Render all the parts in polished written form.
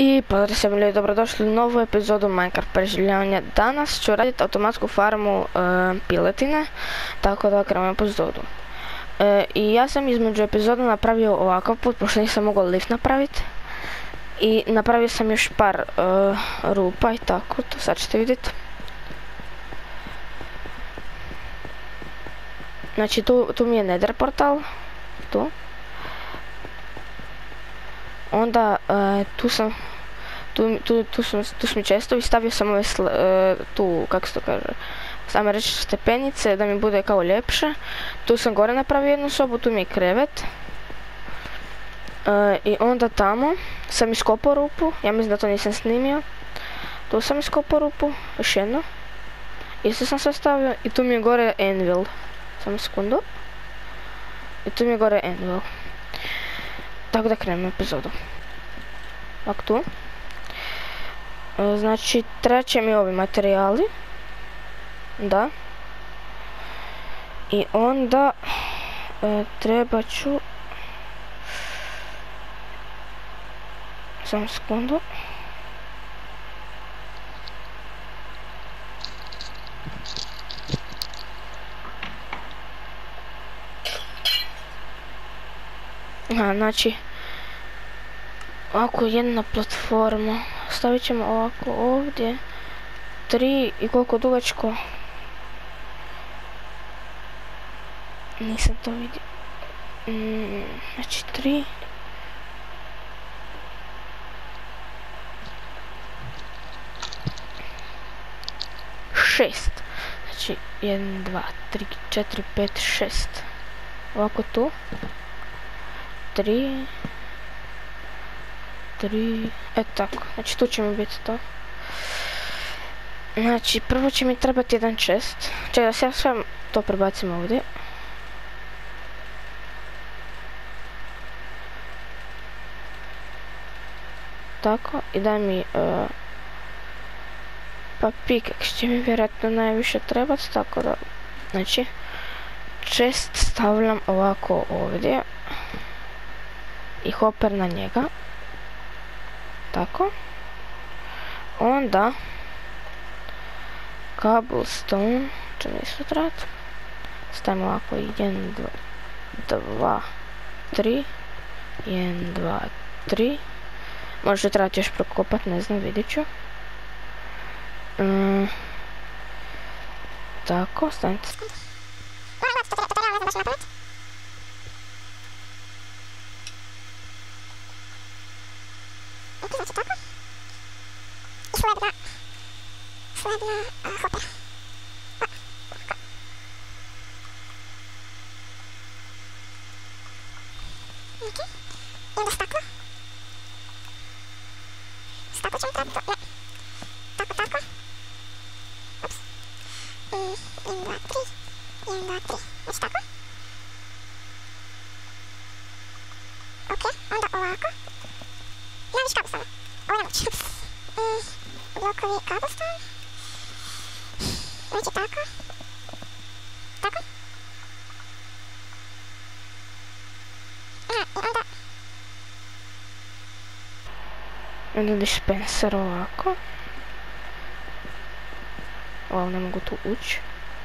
I pozdrav se bili, dobrodošli u novu epizodu Minecraft preživljavanja. Danas ću raditi automatsku farmu piletine, tako da krenemo epizodu. I ja sam između epizoda napravio ovakav put, pošto nisam mogao lift napraviti. I napravio sam još par rupa i tako, to sad ćete vidjeti. Znači tu mi je nether portal, tu. Onda tu su mi čestovi, stavio sam ove tu, kako se to kaže, samo reći stepenice da mi bude kao ljepše. Tu sam gore napravio jednu sobu, tu mi je krevet. I onda tamo sam iskopao rupu, ja mislim da to nisam snimio. Tu sam iskopao rupu, još jednu. Isto sam sve stavio i tu mi je gore anvil. Samo sekundu. I tu mi je gore anvil. Tako da krenemo epizodu. Ovako tu. Znači, treće mi ovi materijali. Da. I onda treba ću... Samo sekundu. Znači, ovako jedna platforma, stavit ćemo ovako ovdje, 3 i koliko dugačko, nisam to vidio, znači 3, šest, znači 1, 2, 3, 4, 5, 6, ovako tu. 3, tako, znači tu će mi biti to. Znači prvo će mi trebati jedan chest, čekaj da se ja sve to prebacim ovdje. Tako, i daj mi, pa pickaxe će mi vjerojatno najviše trebati, tako da, znači, chest stavljam ovako ovdje. I hopper na njega. Tako. Onda cobblestone će mi isto trebati. Stavimo ovako 1, 2, 3. 1, 2, 3. Možda trebati još prokopat, ne znam, vidjet ću. Tako, stavite. Blokovi cobblestone. Znači tako. Tako. I onda... Onda dispenser ovako. Ovo ne mogu tu ući.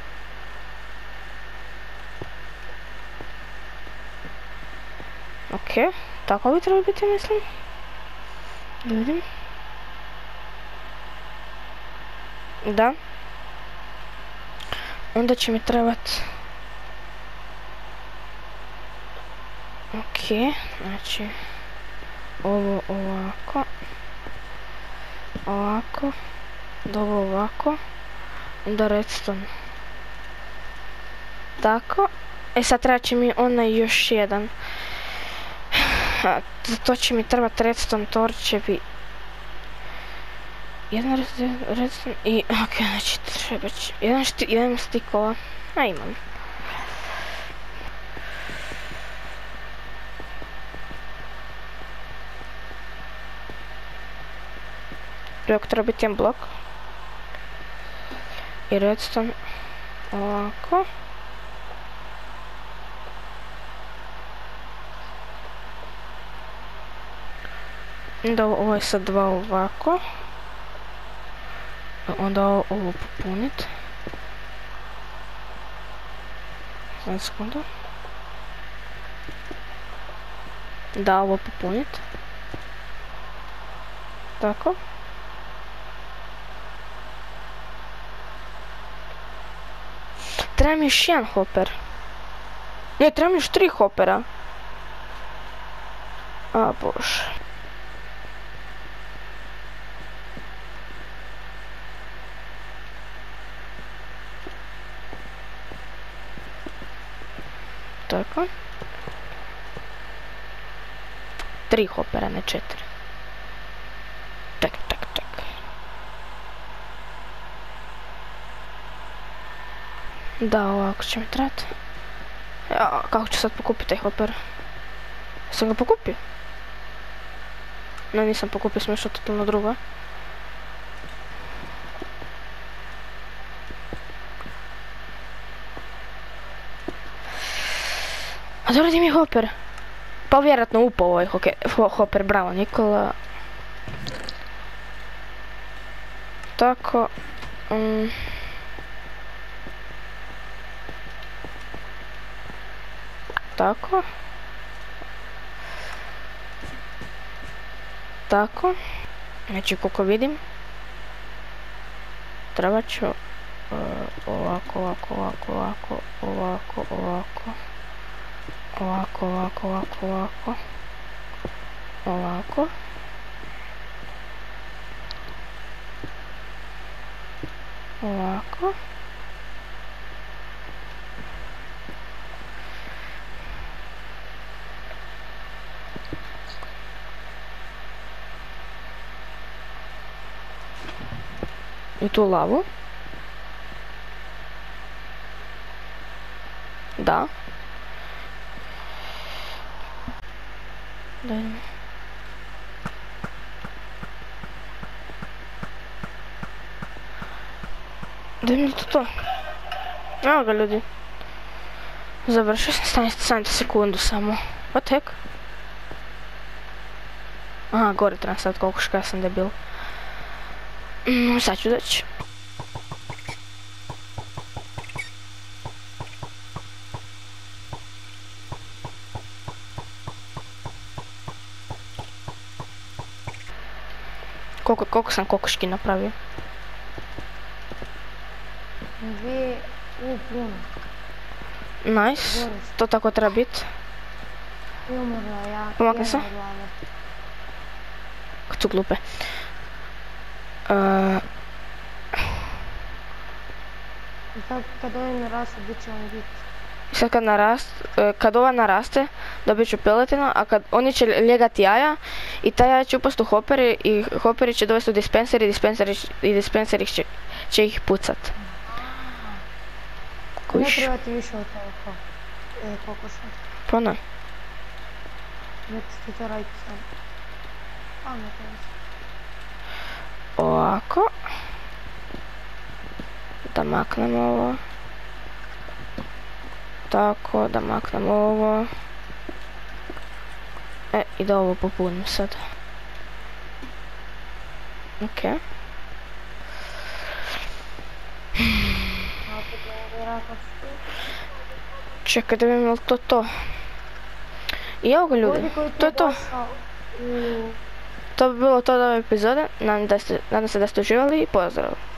Ok, tako bi trebalo biti, mislim. Da vidim. Da. Onda će mi trebati... Ok, znači... Ovo ovako. Ovako. Ovo ovako. Onda redstone. Tako. E sad treba će mi onaj još jedan. Za to će mi trebati redstone torčevi. Jedan redstone i... Ok, znači treba će... Jedan stikova. A imam. Prvo treba biti jedan blok. I redstone. Ovako. Da ovo je sad 2 ovako. Onda ovo popunit. Jedan sekundu. Da, ovo popunit. Tako. Treba mi još jedan hoper. Ne, treba mi još 3 hopera. A, bože. Tako. 3 hopera, ne 4. Tak. Da, ovako će mi trebati. Ja, kako ću sad pokupiti taj hoper? Sam ga pokupio? Ne, nisam pokupio, sam nešto totalno drugo. A dobro, di mi je hoper? Pa vjerojatno upao ovaj hoper, bravo Nikola. Tako. Tako. Tako. Znači koliko vidim. Treba ću ovako. I tu lavu. Da. Daj. Daj mi to. Evo ga ljudi. Završio sam 17 sekundu samo. What the heck? Aha, gore treba sad koliko ška sam debil. Sad ću doći. Koliko sam kokoški napravio? 2 u puno. Nice. To tako treba biti. I umrla ja. Pomakni se. Kad su glupe. I sad kad ovaj naraste, bit će on biti. Sad kad ova naraste, dobit ću piletinu, a kad oni će ljegati jaja i ta jaja će upast u hoperi i hoperi će dovesti u dispenser i dispenseri će ih pucat. Ne treba ti više od toliko kokoša. Pa ne. Nek ti to raditi sam. A ne treba se. Ovako. Da maknemo ovo. Tako, da maknemo ovo. I da ovo popunim sad. Ok. Čekaj da vidim li to. I evo ga ljudi, to je to. To bi bilo to od ove epizode, nadam se da ste uživali i pozdrav.